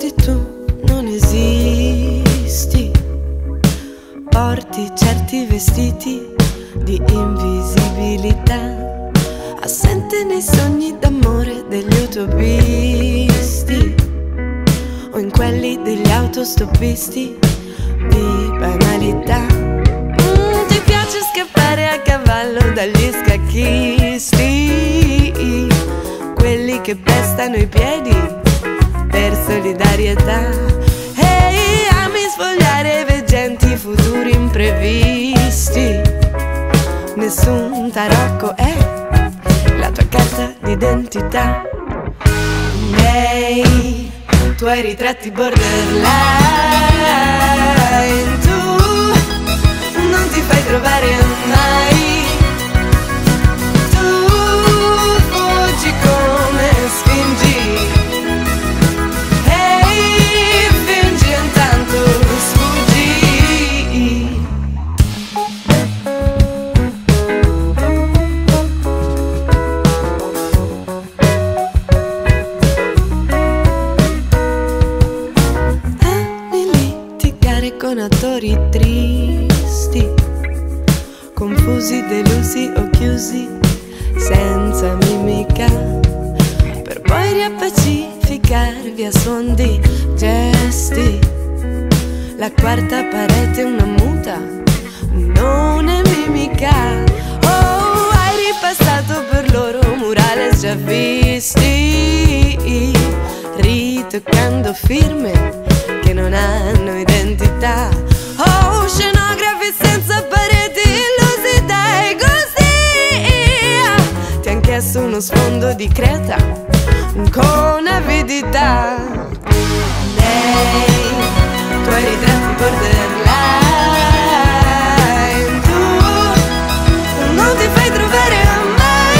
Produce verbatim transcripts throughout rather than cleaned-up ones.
nascosti tu non esisti. Porti certi vestiti di invisibilità, assente nei sogni d'amore degli utopisti, o in quelli degli autostoppisti di banalità. Mm, ti piace scappare a cavallo dagli scacchisti, quelli che pestano i piedi per solidarietà. Ehi, ami sfogliare veggenti futuri imprevisti. Nessun tarocco è la tua carta d'identità. Nei tuoi ritratti borderline tu non ti fai trovare mai. Tu fuggi come sfingi. Ehi, fingi intanto sfuggi. Con attori tristi, confusi, delusi o chiusi, senza mimica, per poi riappacificarvi a suon di gesti. La quarta parete è una muta, non è mimica. Oh, hai ripassato per loro murales già visti, ritoccando firme che non hanno identità. Oh, scenografi senza pareti, illusi dai gusti. Ti han chiesto uno sfondo di Creta con avidità. Nei tuoi ritratti borderline tu non ti fai trovare mai.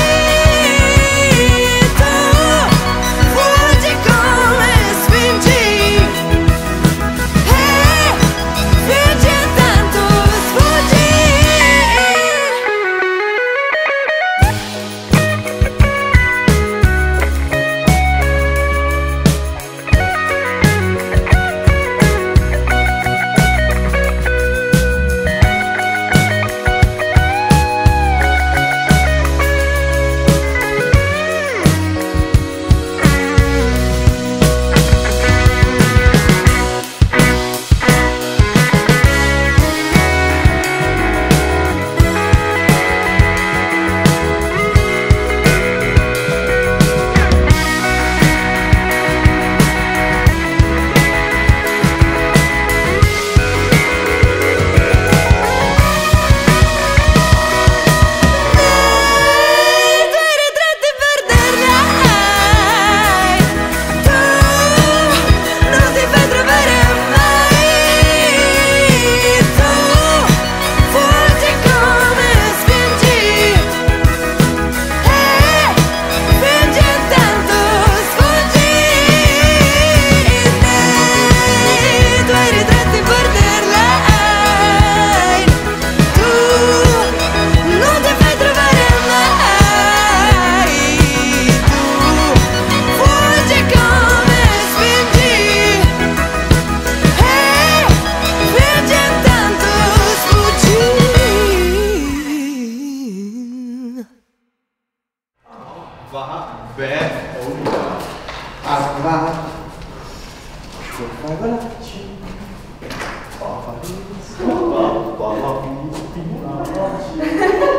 Tu fuggi come spingi. Va